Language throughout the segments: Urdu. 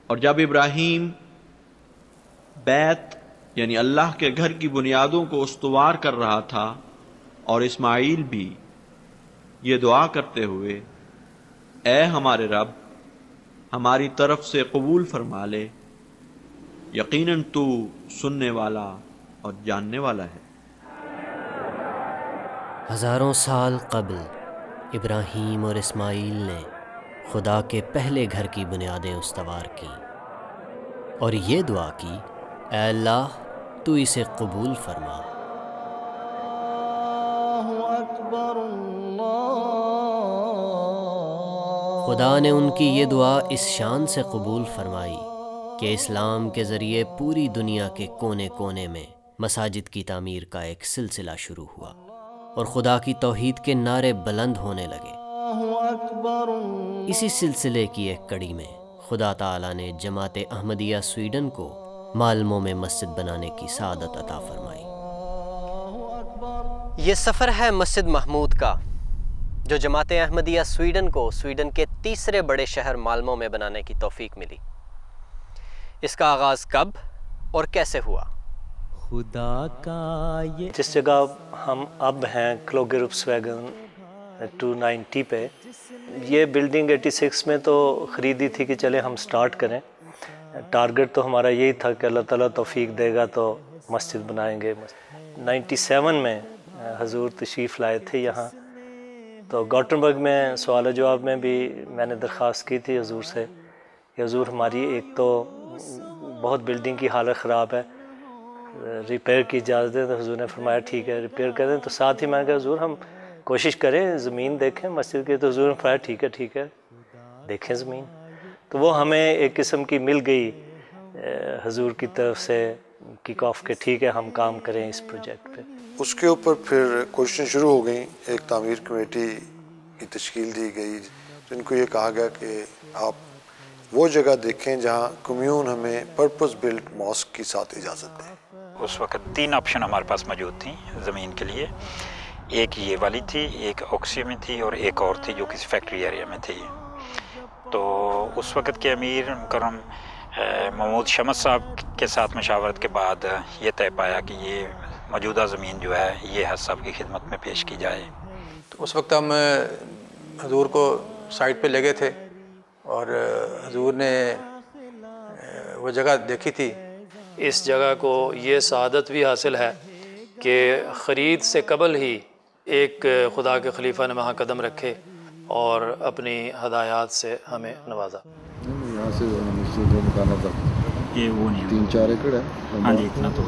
اور جب ابراہیم بیت یعنی اللہ کے گھر کی بنیادوں کو استوار کر رہا تھا اور اسماعیل بھی یہ دعا کرتے ہوئے، اے ہمارے رب ہماری طرف سے قبول فرما لے، یقیناً تو سننے والا اور جاننے والا ہے۔ ہزاروں سال قبل ابراہیم اور اسماعیل نے خدا کے پہلے گھر کی بنیادیں استوار کیں اور یہ دعا کی، اے اللہ تو اسے قبول فرما۔ خدا نے ان کی یہ دعا اس شان سے قبول فرمائی کہ اسلام کے ذریعے پوری دنیا کے کونے کونے میں مساجد کی تعمیر کا ایک سلسلہ شروع ہوا اور خدا کی توحید کے نعرے بلند ہونے لگے۔ اسی سلسلے کی ایک کڑی میں خدا تعالیٰ نے جماعت احمدیہ سویڈن کو مالمو میں مسجد بنانے کی سعادت عطا فرمائی۔ یہ سفر ہے مسجد محمود کا، جو جماعت احمدیہ سویڈن کو سویڈن کے تیسرے بڑے شہر مالمو میں بنانے کی توفیق ملی۔ اس کا آغاز کب اور کیسے ہوا؟ خدا کا یہ جس جگہ ہم اب ہیں کلوگیروپس ویگن 290 پہ، یہ بلڈنگ 86 میں تو خریدی تھی کہ چلے ہم سٹارٹ کریں۔ ٹارگٹ تو ہمارا یہی تھا کہ اللہ تعالیٰ توفیق دے گا تو مسجد بنائیں گے۔ 97 میں حضور تشریف لائے تھے یہاں، تو گوٹنبرگ میں سوال و جواب میں بھی میں نے درخواست کی تھی حضور سے کہ حضور ہماری ایک تو بہت بلڈنگ کی حالت خراب ہے، ریپیئر کی اجازت دیں، تو حضور نے فرمایا ٹھیک ہے ریپیئر کر دیں۔ تو ساتھ ہی میں نے کہا حضور ہم کوشش کریں زمین دیکھیں مسجد کی، تو حضور نے فرمایا ٹھیک ہے دیکھیں زمین۔ تو وہ ہمیں ایک قسم کی مل گئی حضور کی طرف سے کک آف کے ٹھیک ہے ہم کام کریں اس پروجیکٹ پہ۔ اس کے اوپر پھر کوششیں شروع ہو گئیں، ایک تعمیر کمیٹی کی تشکیل دی گئی، جن کو یہ کہا گیا کہ آپ وہ جگہ دیکھیں جہاں کمیون ہمیں پرپز بلٹ ماسک کی ساتھ اجازت دے۔ اس وقت 3 آپشن ہمارے پاس موجود تھیں زمین کے لیے، ایک یہ والی تھی، ایک اوکسیو میں تھی اور ایک اور تھی جو کسی فیکٹری ایریا میں تھی۔ تو اس وقت کے امیر مکرم محمود شمس صاحب کے ساتھ مشاورت کے بعد یہ طے پایا کہ یہ موجودہ زمین جو ہے یہ حج صاحب کی خدمت میں پیش کی جائے۔ تو اس وقت ہم حضور کو سائٹ پہ لگے تھے اور حضور نے وہ جگہ دیکھی تھی۔ اس جگہ کو یہ سعادت بھی حاصل ہے کہ خرید سے قبل ہی ایک خدا کے خلیفہ نے وہاں قدم رکھے اور اپنی ہدایات سے ہمیں نوازا۔ یہاں سے نکالا تھا یہ وہ نہیں 3-4 ایکڑ ہے، ہاں جی اتنا تو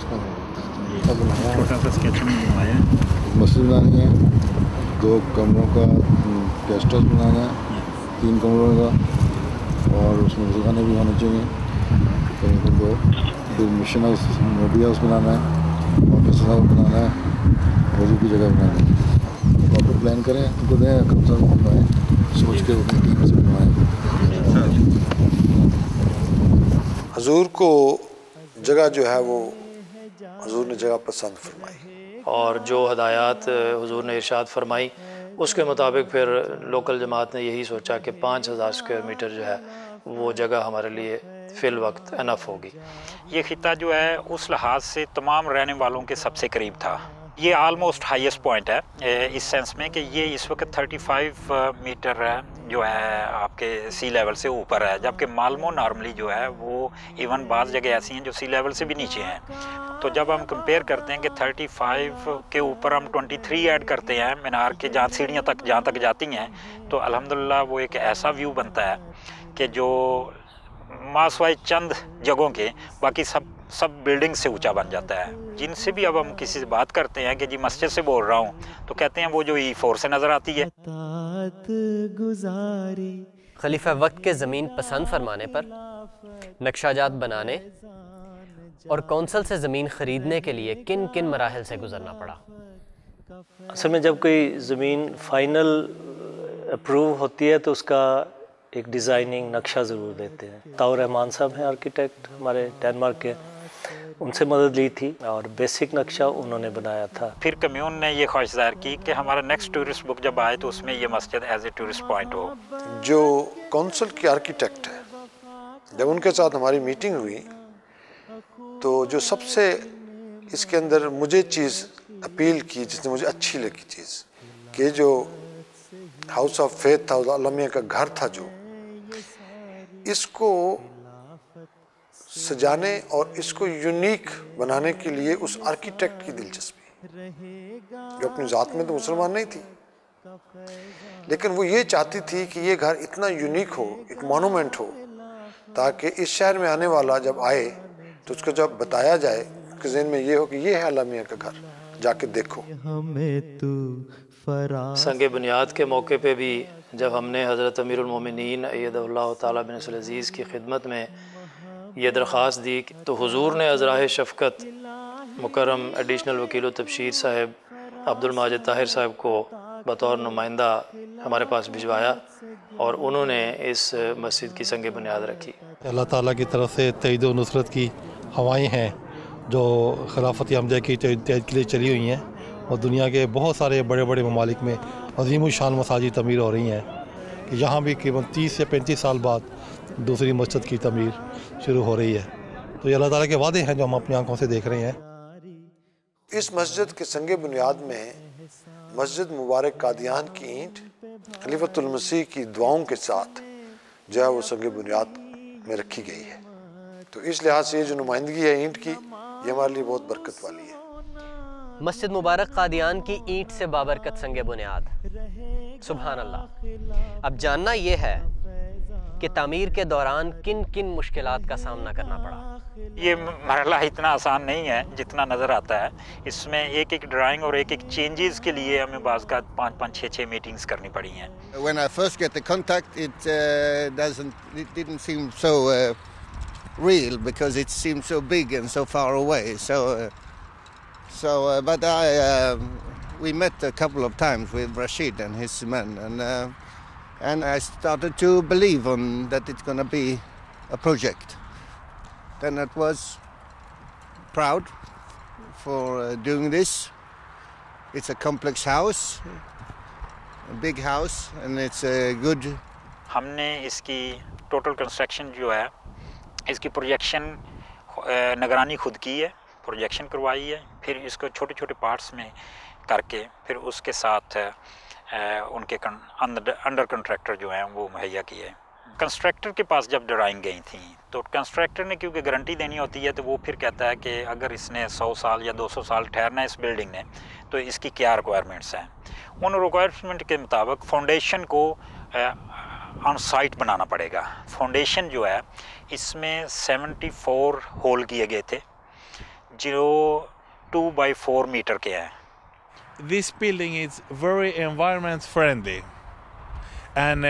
چھوٹا سا اسکیچ میں بنوایا ہے۔ مسجد بنانی ہے، 2 کمروں کا گیسٹ ہاؤس بنانا ہے، 3 کمروں کا، اور اس میں غسلخانے بھی ہونے چاہیے، پھر مشن ہاؤس میڈیا ہاؤس بنانا ہے، آفس ہاؤس بنانا ہے، وضو کی جگہ بنانا ہے۔ پراپر پلان کریں، ان کو دیں کم سے کم بنوائیں، سوچ کے اپنی ٹیم سے بنوائیں۔ حضور کو جگہ جو ہے وہ حضور نے جگہ پسند فرمائی، اور جو ہدایات حضور نے ارشاد فرمائی اس کے مطابق پھر لوکل جماعت نے یہی سوچا کہ 5000 اسکوائر میٹر جو ہے وہ جگہ ہمارے لیے فی الوقت انف ہوگی۔ یہ خطہ جو ہے اس لحاظ سے تمام رہنے والوں کے سب سے قریب تھا۔ یہ آلموسٹ ہائیسٹ پوائنٹ ہے اس سینس میں کہ یہ اس وقت 35 میٹر جو ہے آپ کے سی لیول سے اوپر ہے، جبکہ مالمو نارملی جو ہے وہ ایون بعض جگہ ایسی ہیں جو سی لیول سے بھی نیچے ہیں۔ تو جب ہم کمپیئر کرتے ہیں کہ 35 کے اوپر ہم 23 ایڈ کرتے ہیں مینار کے جہاں سیڑھیاں تک جہاں تک جاتی ہیں، تو الحمدللہ وہ ایک ایسا ویو بنتا ہے کہ جو ماسوائے چند جگہوں کے باقی سب بلڈنگ سے اونچا بن جاتا ہے۔ جن سے بھی اب ہم کسی سے بات کرتے ہیں کہ جی مسجد سے بول رہا ہوں، تو کہتے ہیں وہ جو E4 سے نظر آتی ہے۔ خلیفہ وقت کے زمین پسند فرمانے پر نقشہ جات بنانے اور کونسل سے زمین خریدنے کے لیے کن کن مراحل سے گزرنا پڑا؟ اصل میں جب کوئی زمین فائنل اپروو ہوتی ہے تو اس کا ایک ڈیزائننگ نقشہ ضرور دیتے ہیں۔ طاؤ رحمان صاحب ہیں آرکیٹیکٹ ہمارے ڈینمارک کے، ان سے مدد لی تھی اور بیسک نقشہ انہوں نے بنایا تھا۔ پھر کمیون نے یہ خواہش ظاہر کی کہ ہمارا نیکسٹ ٹورسٹ بک جب آئے تو اس میں یہ مسجد ایز اے ٹورسٹ پوائنٹ ہو۔ جو کونسل کی آرکیٹیکٹ ہے جب ان کے ساتھ ہماری میٹنگ ہوئی تو جو سب سے اس کے اندر مجھے چیز اپیل کی، جس نے مجھے اچھی لگی چیز، کہ جو ہاؤس آف فیتھ تھا، عالمیہ کا گھر تھا، جو اس کو سجانے اور اس کو یونیک بنانے کے لیے اس آرکیٹیکٹ کی دلچسپی، جو اپنی ذات میں تو مسلمان نہیں تھی، لیکن وہ یہ چاہتی تھی کہ یہ گھر اتنا یونیک ہو، ایک مونومنٹ ہو، تاکہ اس شہر میں آنے والا جب آئے تو اس کو جب بتایا جائے کہ ذہن میں یہ ہو کہ یہ ہے عالمیہ کا گھر، جا کے دیکھو۔ سنگ بنیاد کے موقع پہ بھی جب ہم نے حضرت امیر المومنین ایدہ اللہ تعالیٰ بن نصر العزیز کی خدمت میں یہ درخواست دی تو حضور نے ازراہ شفقت مکرم ایڈیشنل وکیل و تبشیر صاحب عبد الماجد طاہر صاحب کو بطور نمائندہ ہمارے پاس بھجوایا اور انہوں نے اس مسجد کی سنگ بنیاد رکھی۔ اللہ تعالیٰ کی طرف سے تائید و نصرت کی ہوائیں ہیں جو خلافت حمزہ کی تائید کے لیے چلی ہوئی ہیں، اور دنیا کے بہت سارے بڑے بڑے ممالک میں عظیم الشان مساجد تعمیر ہو رہی ہیں، کہ یہاں بھی قریباً 30 سے 35 سال بعد دوسری مسجد کی تعمیر شروع ہو رہی ہے۔ تو یہ اللہ تعالیٰ کے وعدے ہیں جو ہم اپنی آنکھوں سے دیکھ رہے ہیں۔ اس مسجد کے سنگ بنیاد میں مسجد مبارک قادیان کی اینٹ خلیفۃ المسیح کی دعاؤں کے ساتھ جو ہے وہ سنگ بنیاد میں رکھی گئی ہے۔ تو اس لحاظ سے یہ جو نمائندگی ہے اینٹ کی، یہ ہمارے لیے بہت برکت والی ہے۔ مسجد مبارک قادیان کی اینٹ سے بابرکت سنگ بنیاد، سبحان اللہ۔ اب جاننا یہ ہے کہ تعمیر کے دوران کن کن مشکلات کا سامنا کرنا پڑا۔ یہ مرحلہ اتنا آسان نہیں ہے جتنا نظر آتا ہے، اس میں ایک ایک ڈرائنگ اور ایک ایک چینجز کے لیے ہمیں بعض کا 5-6 میٹنگز کرنی پڑی ہیں۔ When I first get the contact, it didn't seem so real because it seemed so big and so far away. But we met a couple of times with Rashid and his men, and I started to believe that it's going to be a project. Then I was proud for doing this. It's a complex house, a big house, and it's a good. ہم نے اس کی ٹوٹل کنسٹرکشن جو ہے اس کی پروجیکشن نگرانی خود کی ہے، پروجیکشن کروائی ہے، پھر اس کو چھوٹے چھوٹے پارٹس میں کر کے پھر اس کے ساتھ ان کے انڈر کنٹریکٹر جو ہیں وہ مہیا کیے۔ کنسٹرکٹر کے پاس جب ڈرائنگ گئی تھیں تو کنسٹرکٹر نے کیونکہ گارنٹی دینی ہوتی ہے تو وہ پھر کہتا ہے کہ اگر اس نے 100 سال یا 200 سال ٹھہرنا ہے اس بلڈنگ نے تو اس کی کیا ریکوائرمنٹس ہیں۔ ان ریکوائرمنٹ کے مطابق فاؤنڈیشن کو آن سائٹ بنانا پڑے گا۔ فاؤنڈیشن جو ہے اس میں 74 ہول کیے گئے تھے جو 2x4 میٹر کے ہیں۔ This building is very environment friendly, and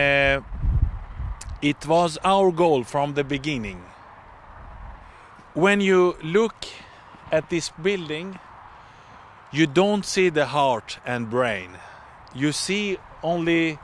it was our goal from the beginning. When you look at this building, you don't see the heart and brain. You see only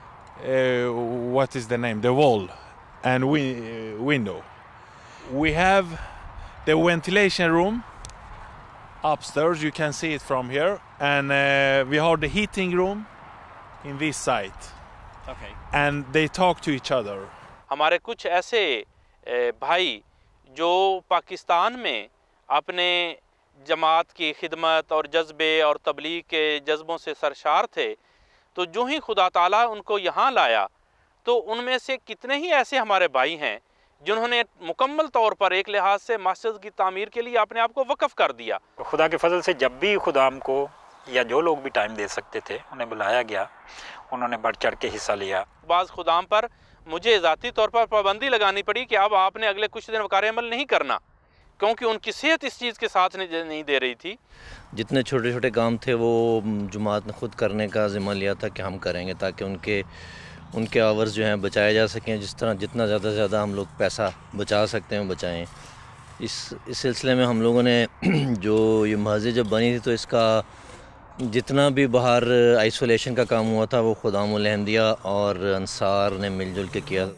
what is the name? The wall and window. We have the ventilation room upstairs, you can see it from here, and we have the heating room in this side. Okay. And they talk to each other. ہمارے کچھ ایسے بھائی جو پاکستان میں اپنے جماعت کی خدمت اور جذبے اور تبلیغ کے جذبوں سے سرشار تھے، تو جو ہی خدا تعالیٰ ان کو یہاں لایا تو ان میں سے کتنے ہی ایسے ہمارے بھائی ہیں جنہوں نے مکمل طور پر ایک لحاظ سے مسجد کی تعمیر کے لیے اپنے آپ کو وقف کر دیا۔ خدا کے فضل سے جب بھی خدا ہم کو یا جو لوگ بھی ٹائم دے سکتے تھے انہیں بلایا گیا، انہوں نے بڑھ چڑھ کے حصہ لیا۔ بعض خدام پر مجھے ذاتی طور پر پابندی لگانی پڑی کہ اب آپ نے اگلے کچھ دن وقار عمل نہیں کرنا، کیونکہ ان کی صحت اس چیز کے ساتھ نہیں دے رہی تھی۔ جتنے چھوٹے چھوٹے کام تھے وہ جماعت نے خود کرنے کا ذمہ لیا تھا کہ ہم کریں گے تاکہ ان کے آورز جو ہیں بچائے جا سکیں، جس طرح جتنا زیادہ سے زیادہ ہم لوگ پیسہ بچا سکتے ہیں بچائیں۔ اس سلسلے میں ہم لوگوں نے جو یہ مسجد جب بنی تھی تو اس کا جتنا بھی باہر آئسولیشن کا کام ہوا تھا وہ خدام الحمدیہ اور انصار نے مل جل کے کیا۔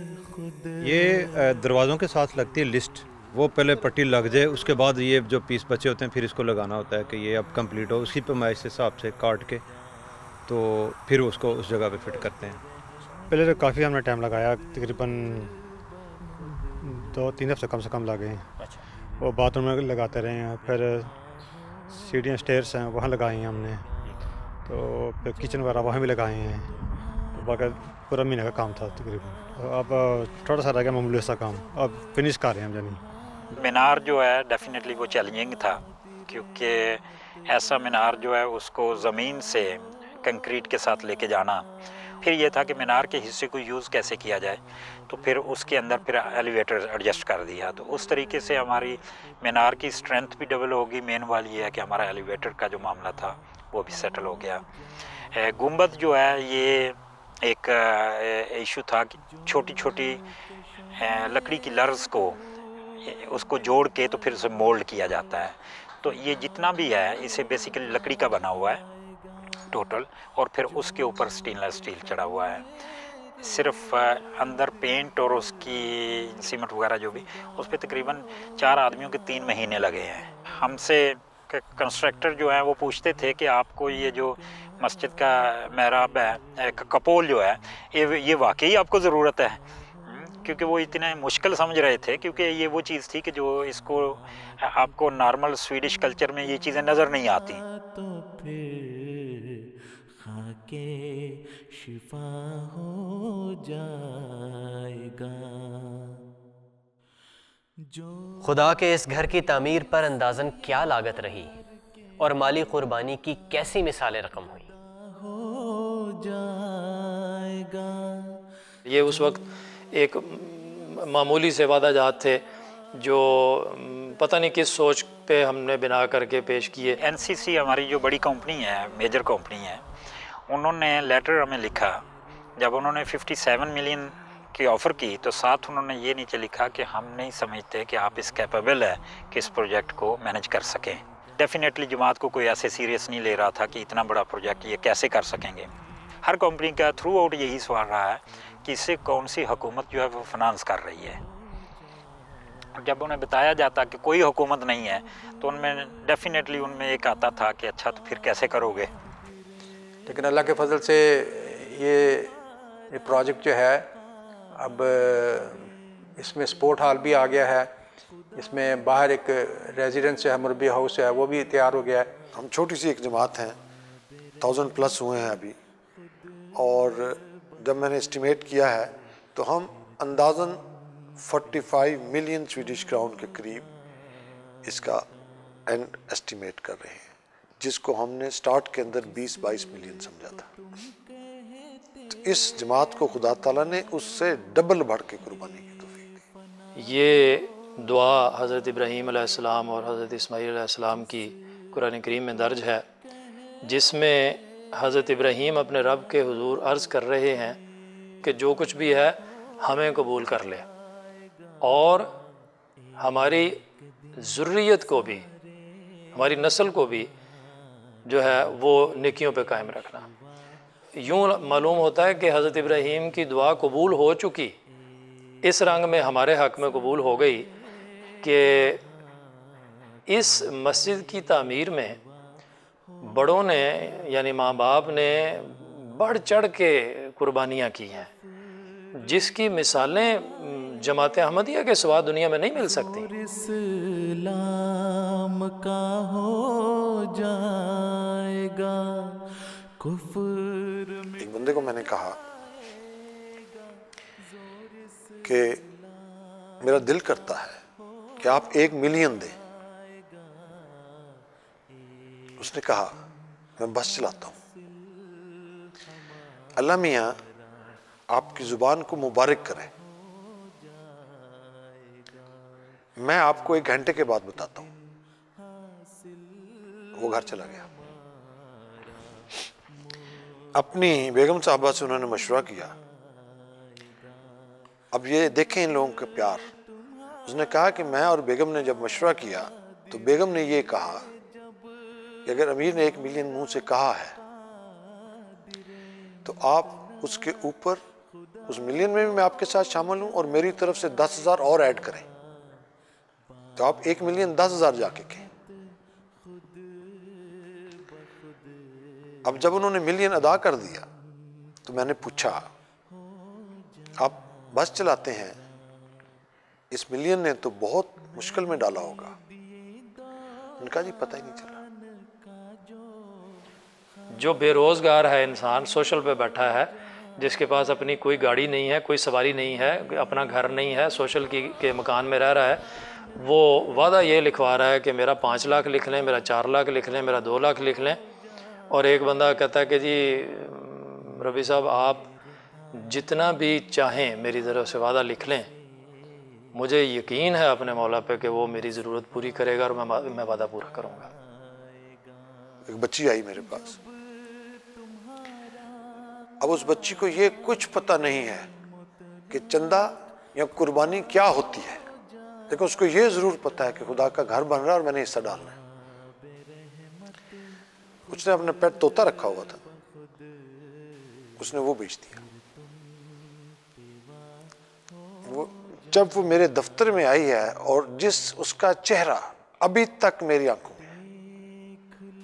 یہ دروازوں کے ساتھ لگتی ہے لسٹ، وہ پہلے پٹی لگ جائے، اس کے بعد یہ جو پیس بچے ہوتے ہیں پھر اس کو لگانا ہوتا ہے کہ یہ اب کمپلیٹ ہو، اسی پیمائش سے حساب سے کاٹ کے تو پھر اس کو اس جگہ پہ فٹ کرتے ہیں۔ پہلے تو کافی ہم نے ٹائم لگایا، تقریباً तो 3 हफ्ते कम से कम लगे हैं। वो बाथरूम में लगाते रहे हैं, फिर सीढ़ियाँ स्टेयर्स हैं वहाँ लगाई हैं हमने, तो फिर किचन वगैरह वहाँ भी लगाए हैं। तो बाकी पूरा महीने का काम था तकरीबन। अब थोड़ा सा रह गया मामूली सा काम, अब फिनिश कर रहे हैं हम जानी। मीनार जो है डेफिनेटली वो चैलेंजिंग था, क्योंकि ऐसा मीनार जो है उसको ज़मीन से कंक्रीट के साथ लेके जाना, फिर ये था कि मीनार के हिस्से को यूज़ कैसे किया जाए, तो फिर उसके अंदर फिर एलिवेटर एडजस्ट कर दिया। तो उस तरीके से हमारी मीनार की स्ट्रेंथ भी डबल होगी। मेन वाली ये है कि हमारा एलिवेटर का जो मामला था वो भी सेटल हो गया। गुंबद जो है ये एक इशू था कि छोटी छोटी लकड़ी की लर्स को उसको जोड़ के तो फिर उसे मोल्ड किया जाता है। तो ये जितना भी है इसे बेसिकली लकड़ी का बना हुआ है टोटल, और फिर उसके ऊपर स्टेनलेस स्टील चढ़ा हुआ है। सिर्फ अंदर पेंट और उसकी सीमेंट वगैरह जो भी, उस पर तकरीबन 4 आदमियों के 3 महीने लगे हैं। हमसे कंस्ट्रक्टर जो है वो पूछते थे कि आपको ये जो मस्जिद का महराब है, कपोल जो है, ये वाकई आपको ज़रूरत है, क्योंकि वो इतने मुश्किल समझ रहे थे, क्योंकि ये वो चीज़ थी कि जो इसको आपको नॉर्मल स्वीडिश कल्चर में ये चीज़ें नज़र नहीं आती। तो फिर खाके शिफा हो जाएगा। खुदा के इस घर की तामीर पर अंदाज़न क्या लागत रही और माली कुर्बानी की कैसी मिसालें रकम हुई। ये उस वक्त एक मामूली से वादा जात थे जो पता नहीं किस सोच पे हमने बिना करके पेश किए। एनसीसी हमारी जो बड़ी कंपनी है, मेजर कंपनी है, उन्होंने लेटर हमें लिखा जब उन्होंने 57 मिलियन की ऑफ़र की, तो साथ उन्होंने ये नीचे लिखा कि हम नहीं समझते कि आप इस कैपेबल है कि इस प्रोजेक्ट को मैनेज कर सकें। डेफिनेटली जमात को कोई ऐसे सीरियस नहीं ले रहा था कि इतना बड़ा प्रोजेक्ट ये कैसे कर सकेंगे। हर कंपनी का थ्रू आउट यही सवाल रहा है कि इससे कौन सी हुकूमत जो है वो फाइनेंस कर रही है। जब उन्हें बताया जाता कि कोई हुकूमत नहीं है, तो उनमें डेफिनेटली उनमें एक आता था कि अच्छा तो फिर कैसे करोगे। लेकिन अल्लाह के फजल से ये प्रोजेक्ट जो है अब इसमें स्पोर्ट हॉल भी आ गया है, इसमें बाहर एक रेजिडेंस है, मुरबी हाउस है, वो भी तैयार हो गया है। हम छोटी सी एक जमात हैं, 1000+ हुए हैं अभी, और जब मैंने एस्टिमेट किया है तो हम अंदाज़न 45 मिलियन स्वीडिश क्राउन के करीब इसका एंड एस्टिमेट कर रहे हैं, जिसको हमने स्टार्ट के अंदर 20-22 मिलियन समझा था। तो इस जमात को खुदा ताला ने उससे डबल बढ़ के कुर्बानी की तौफीक दी। ये दुआ हज़रत इब्राहीम अलैहिस्सलाम और हज़रत इस्माईल अलैहिस्सलाम की कुरान करीम में दर्ज है, जिसमें हज़रत इब्राहीम अपने रब के हुजूर अर्ज़ कर रहे हैं कि जो कुछ भी है हमें कबूल कर ले और हमारी ज़ुर्रियत को भी, हमारी नस्ल को भी जो है वो नेकियों पे कायम रखना। यूँ मालूम होता है कि हज़रत इब्राहीम की दुआ कबूल हो चुकी, इस रंग में हमारे हक़ में कबूल हो गई कि इस मस्जिद की तामीर में बड़ों ने यानी माँ बाप ने बढ़ चढ़ के कुर्बानियाँ की हैं, जिसकी मिसालें जमात अहमदिया के सिवा दुनिया में नहीं मिल सकती। इस्लाम का हो जाएगा कुफ्र में। एक बंदे को मैंने कहा कि मेरा दिल करता है कि आप 1 मिलियन दें। उसने कहा मैं बस चलाता हूँ। अल्लाह मियाँ आपकी ज़ुबान को मुबारक करें। मैं आपको 1 घंटे के बाद बताता हूँ। वो घर चला गया। अपनी बेगम साहबा से उन्होंने मशवरा किया। अब ये देखें इन लोगों का प्यार। उसने कहा कि मैं और बेगम ने जब मशवरा किया तो बेगम ने ये कहा कि अगर अमीर ने 1 मिलियन मुंह से कहा है तो आप उसके ऊपर उस मिलियन में भी मैं आपके साथ शामिल हूं और मेरी तरफ से 10,000 और ऐड करें, तो आप 1 मिलियन 10,000 जाके कहें। अब जब उन्होंने मिलियन अदा कर दिया तो मैंने पूछा आप बस चलाते हैं, اس ملین نے تو بہت مشکل میں ڈالا ہوگا. ان کا جی پتہ ہی نہیں چلا. جو بے روزگار ہے انسان، سوشل پہ بیٹھا ہے، جس کے پاس اپنی کوئی گاڑی نہیں ہے، کوئی سواری نہیں ہے، اپنا گھر نہیں ہے، سوشل کے مکان میں رہ رہا ہے، وہ وعدہ یہ لکھوا رہا ہے کہ میرا 5 لاکھ لکھ لیں، میرا 4 لاکھ لکھ لیں، میرا 2 لاکھ لکھ لیں. اور ایک بندہ کہتا ہے کہ جی ربی صاحب آپ جتنا بھی چاہیں میری طرف سے وعدہ لکھ لیں، مجھے یقین ہے اپنے مولا پہ کہ وہ میری ضرورت پوری کرے گا اور میں وعدہ پورا کروں گا. ایک بچی آئی میرے پاس. اب اس بچی کو یہ کچھ پتہ نہیں ہے کہ چندہ یا قربانی کیا ہوتی ہے، لیکن اس کو یہ ضرور پتہ ہے کہ خدا کا گھر بن رہا ہے اور میں نے حصہ ڈالنا ہے. اس نے اپنے پیٹ طوطا رکھا ہوا تھا، اس نے وہ بیچ دیا. جب وہ میرے دفتر میں آئی ہے اور جس اس کا چہرہ ابھی تک میری آنکھوں میں ہے،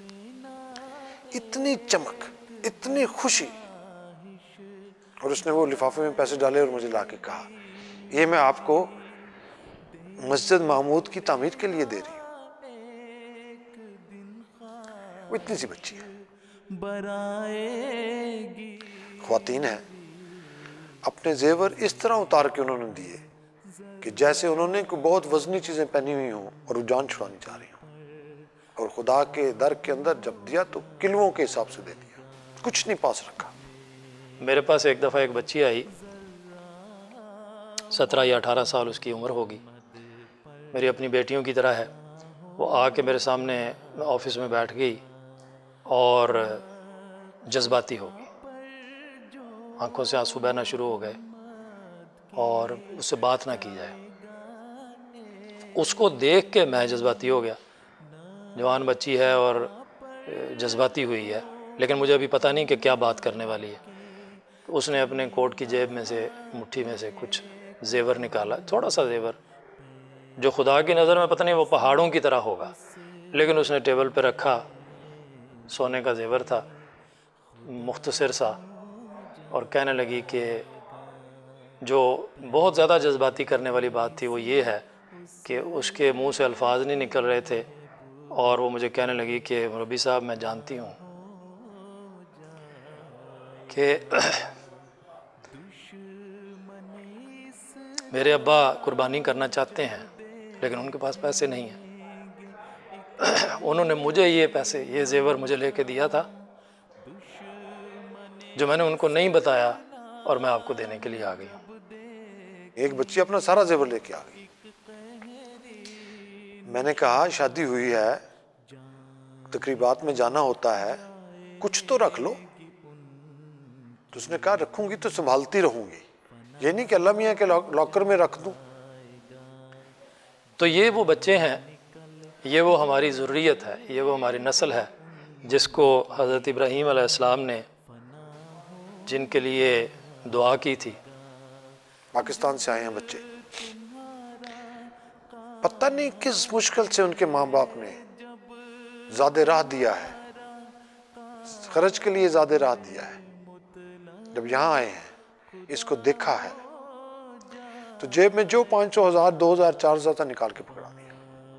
اتنی چمک، اتنی خوشی، اور اس نے وہ لفافے میں پیسے ڈالے اور مجھے لا کے کہا یہ میں آپ کو مسجد محمود کی تعمیر کے لیے دے رہی ہوں. وہ اتنی سی بچی ہے. خواتین ہیں، اپنے زیور اس طرح اتار کے انہوں نے دیے کہ جیسے انہوں نے کوئی بہت وزنی چیزیں پہنی ہوئی ہوں اور وہ جان چھڑانی چاہ رہی ہوں. اور خدا کے در کے اندر جب دیا تو کلووں کے حساب سے دے دیا، کچھ نہیں پاس رکھا. میرے پاس ایک دفعہ ایک بچی آئی، 17 یا 18 سال اس کی عمر ہوگی، میری اپنی بیٹیوں کی طرح ہے. وہ آ کے میرے سامنے آفس میں بیٹھ گئی اور جذباتی ہو گئی، آنکھوں سے آنسو بہنا شروع ہو گئے اور اس سے بات نہ کی جائے. اس کو دیکھ کے میں جذباتی ہو گیا. جوان بچی ہے اور جذباتی ہوئی ہے، لیکن مجھے ابھی پتہ نہیں کہ کیا بات کرنے والی ہے. اس نے اپنے کوٹ کی جیب میں سے، مٹھی میں سے کچھ زیور نکالا، تھوڑا سا زیور جو خدا کی نظر میں پتہ نہیں وہ پہاڑوں کی طرح ہوگا، لیکن اس نے ٹیبل پہ رکھا. سونے کا زیور تھا، مختصر سا، اور کہنے لگی کہ جو بہت زیادہ جذباتی کرنے والی بات تھی وہ یہ ہے کہ اس کے منہ سے الفاظ نہیں نکل رہے تھے، اور وہ مجھے کہنے لگی کہ ربی صاحب میں جانتی ہوں کہ میرے ابا قربانی کرنا چاہتے ہیں لیکن ان کے پاس پیسے نہیں ہیں. انہوں نے مجھے یہ پیسے، یہ زیور مجھے لے کے دیا تھا جو میں نے ان کو نہیں بتایا، اور میں آپ کو دینے کے لیے آ گئی ہوں. ایک بچی اپنا سارا زیور لے کے آ گئی. میں نے کہا شادی ہوئی ہے، تقریبات میں جانا ہوتا ہے، کچھ تو رکھ لو. تو اس نے کہا رکھوں گی تو سنبھالتی رہوں گی، یہ نہیں کہ اللہ میاں کے لاکر میں رکھ دوں. تو یہ وہ بچے ہیں، یہ وہ ہماری ذریت ہے، یہ وہ ہماری نسل ہے جس کو حضرت ابراہیم علیہ السلام نے، جن کے لیے دعا کی تھی. پاکستان سے آئے ہیں بچے، پتہ نہیں کس مشکل سے ان کے ماں باپ نے زیادہ راہ دیا ہے، خرچ کے لیے زیادہ راہ دیا ہے. جب یہاں آئے ہیں، اس کو دیکھا ہے تو جیب میں جو 500 1000 2000 4000 تھا نکال کے پکڑا دیا.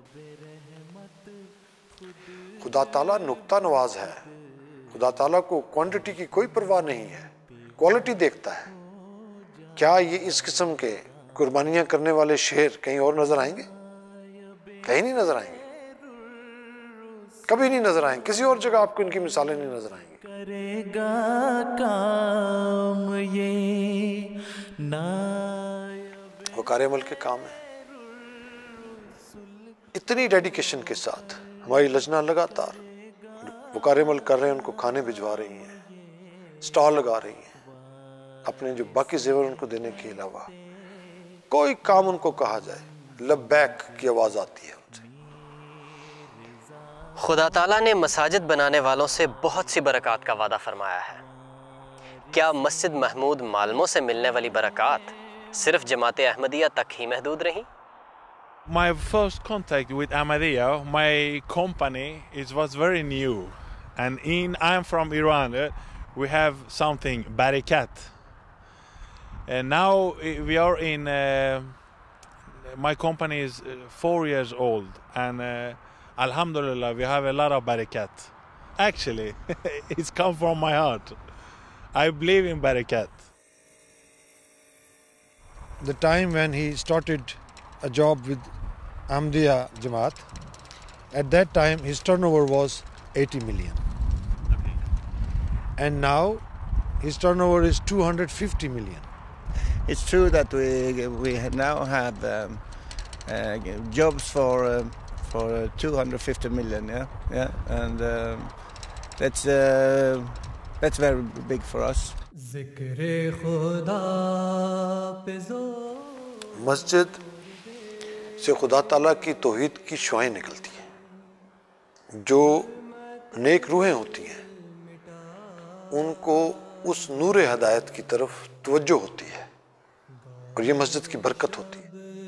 خدا تعالیٰ نقطہ نواز ہے. خدا تعالیٰ کو کوانٹٹی کی کوئی پرواہ نہیں ہے، کوالٹی دیکھتا ہے. کیا یہ اس قسم کے قربانیاں کرنے والے شیر کہیں اور نظر آئیں گے؟ کہیں نہیں نظر آئیں گے، کبھی نہیں نظر آئیں گے. کسی اور جگہ آپ کو ان کی مثالیں نہیں نظر آئیں گی. کرے گا کام یہ وقار عمل کے کام ہے. اتنی ڈیڈیکیشن کے ساتھ ہماری لجنہ لگاتار وقار عمل کر رہے ہیں، ان کو کھانے بھجوا رہی ہیں، سٹال لگا رہی ہیں. اپنے جو باقی زیور ان کو دینے کے علاوہ کوئی کام ان کو کہا جائے لبیک کی آواز آتی ہے. خدا تعالیٰ نے مساجد بنانے والوں سے بہت سی برکات کا وعدہ فرمایا ہے. کیا مسجد محمود معلموں سے ملنے والی برکات صرف جماعت احمدیہ تک ہی محدود رہیں؟ My first contact with Ahmadiyya, my company, it was very new. And I'm from Iran. We have something, Barakat. And now we are in my company is 4 years old, and alhamdulillah, we have a lot of barakat. Actually, it's come from my heart. I believe in barakat. The time when he started a job with Ahmadiyya Jamaat, at that time his turnover was 80 million. Okay. And now his turnover is 250 million. It's true that we now have jobs for 250 million, yeah, and that's very big for us. مسجد سے خدا تعالیٰ کی توحید کی شعائیں نکلتی ہیں. جو نیک روحیں ہوتی ہیں ان کو اس نور ہدایت کی طرف توجہ ہوتی ہے اور یہ مسجد کی برکت ہوتی ہے.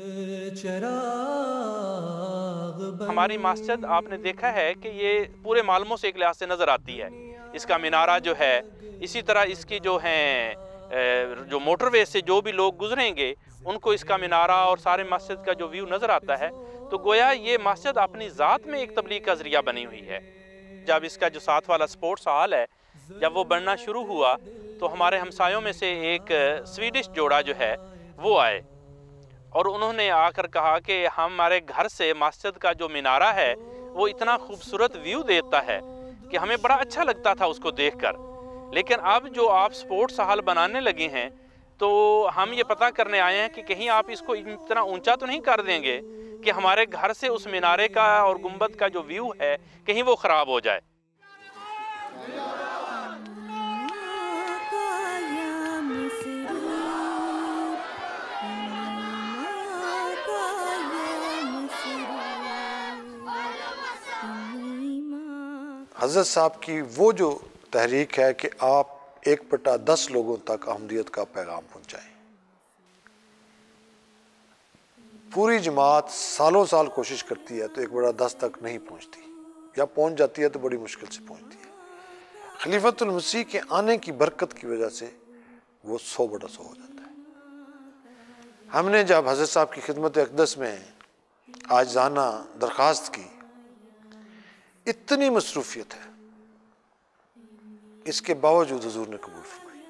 ہماری مسجد آپ نے دیکھا ہے کہ یہ پورے معلوموں سے ایک لحاظ سے نظر آتی ہے. اس کا مینارہ جو ہے، اسی طرح اس کی جو ہیں جو موٹر وے سے جو بھی لوگ گزریں گے ان کو اس کا مینارہ اور سارے مسجد کا جو ویو نظر آتا ہے. تو گویا یہ مسجد اپنی ذات میں ایک تبلیغ کا ذریعہ بنی ہوئی ہے. جب اس کا جو ساتھ والا سپورٹس ہال ہے جب وہ بننا شروع ہوا تو ہمارے ہمسایوں میں سے ایک سویڈش جوڑا جو ہے وہ آئے اور انہوں نے آ کر کہا کہ ہمارے گھر سے مسجد کا جو مینارہ ہے وہ اتنا خوبصورت ویو دیتا ہے کہ ہمیں بڑا اچھا لگتا تھا اس کو دیکھ کر، لیکن اب جو آپ سپورٹس ہال بنانے لگے ہیں تو ہم یہ پتہ کرنے آئے ہیں کہ کہیں آپ اس کو اتنا اونچا تو نہیں کر دیں گے کہ ہمارے گھر سے اس مینارے کا اور گنبد کا جو ویو ہے کہیں وہ خراب ہو جائے. حضرت صاحب کی وہ جو تحریک ہے کہ آپ 1/10 لوگوں تک احمدیت کا پیغام پہنچائیں. پوری جماعت سالوں سال کوشش کرتی ہے تو 1/10 تک نہیں پہنچتی، یا پہنچ جاتی ہے تو بڑی مشکل سے پہنچتی ہے. خلیفۃ المسیح کے آنے کی برکت کی وجہ سے وہ 100/100 ہو جاتا ہے. ہم نے جب حضرت صاحب کی خدمت اقدس میں عاجزانہ درخواست کی، اتنی مصروفیت ہے، اس کے باوجود حضور نے قبول فرمائی،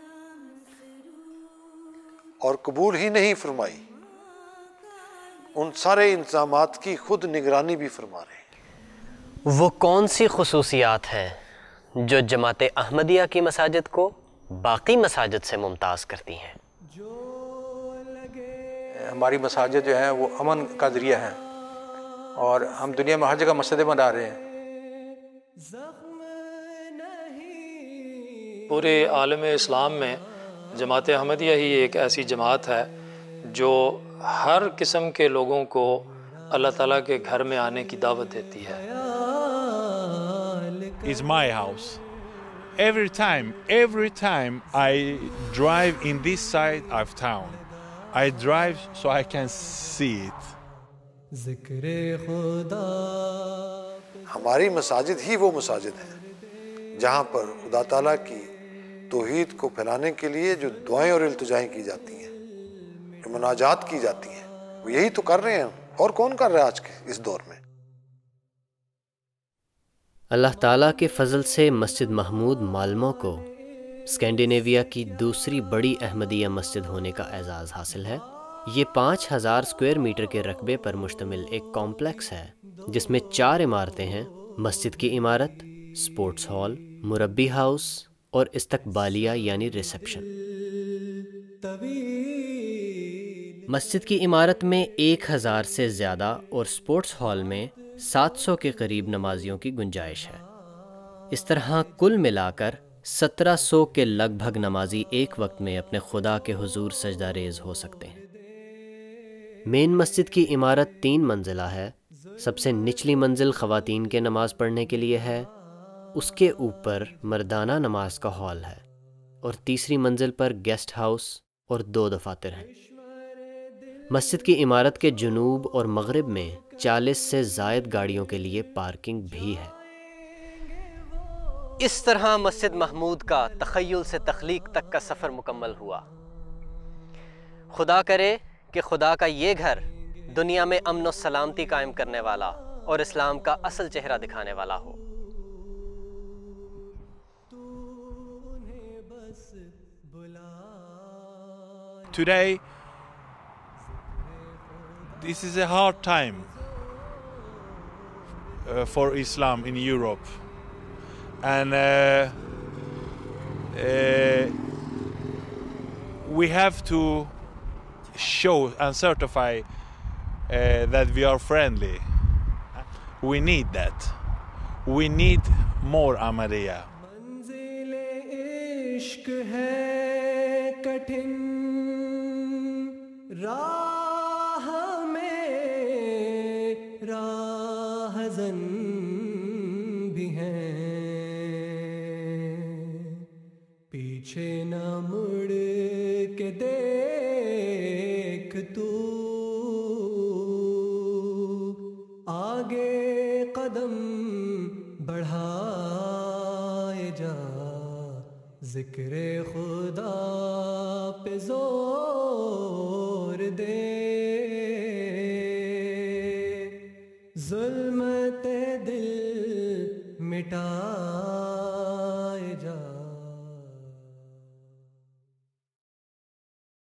اور قبول ہی نہیں فرمائی، ان سارے انتظامات کی خود نگرانی بھی فرما رہے ہیں. وہ کون سی خصوصیات ہیں جو جماعت احمدیہ کی مساجد کو باقی مساجد سے ممتاز کرتی ہیں؟ ہماری مساجد جو ہیں وہ امن کا ذریعہ ہیں اور ہم دنیا میں ہر جگہ مسجدیں بنا رہے ہیں. پورے عالم اسلام میں جماعت احمدیہ ہی ایک ایسی جماعت ہے جو ہر قسم کے لوگوں کو اللہ تعالیٰ کے گھر میں آنے کی دعوت دیتی ہے. It's my house. Every time I drive in this side of town, I drive so I can see it. ہماری مساجد ہی وہ مساجد ہیں جہاں پر خدا تعالیٰ کی توحید کو پھیلانے کے لیے جو دعائیں اور التجائیں کی جاتی ہیں، جو مناجات کی جاتی ہیں، وہ یہی تو کر رہے ہیں. اور کون کر رہا ہے آج کے اس دور میں؟ اللہ تعالیٰ کے فضل سے مسجد محمود مالمو کو اسکینڈینیویا کی دوسری بڑی احمدیہ مسجد ہونے کا اعزاز حاصل ہے. یہ 5000 اسکوائر میٹر کے رقبے پر مشتمل ایک کمپلیکس ہے جس میں 4 عمارتیں ہیں: مسجد کی عمارت، سپورٹس ہال، مربی ہاؤس اور استقبالیہ یعنی ریسیپشن. مسجد کی عمارت میں 1000 سے زیادہ اور سپورٹس ہال میں 700 کے قریب نمازیوں کی گنجائش ہے. اس طرح کل ملا کر 1700 کے لگ بھگ نمازی ایک وقت میں اپنے خدا کے حضور سجدہ ریز ہو سکتے ہیں. مین مسجد کی عمارت 3 منزلہ ہے. سب سے نچلی منزل خواتین کے نماز پڑھنے کے لیے ہے، اس کے اوپر مردانہ نماز کا ہال ہے، اور تیسری منزل پر گیسٹ ہاؤس اور 2 دفاتر ہیں. مسجد کی عمارت کے جنوب اور مغرب میں 40 سے زائد گاڑیوں کے لیے پارکنگ بھی ہے. اس طرح مسجد محمود کا تخیل سے تخلیق تک کا سفر مکمل ہوا. خدا کرے کہ خدا کا یہ گھر دنیا میں امن و سلامتی قائم کرنے والا اور اسلام کا اصل چہرہ دکھانے والا ہو۔ Today, this is a hard time for Islam in Europe, and we have to show and certify that we are friendly. We need that. We need more Ahmadiyya. منزل عشق ہے کٹھن، راہ میں راہزن بھی ہیں، پیچھے نہ مڑ کے دیکھ تو، آگے قدم بڑھائے جا، ذکر خدا پہ زور دے، ظلمت دل مٹا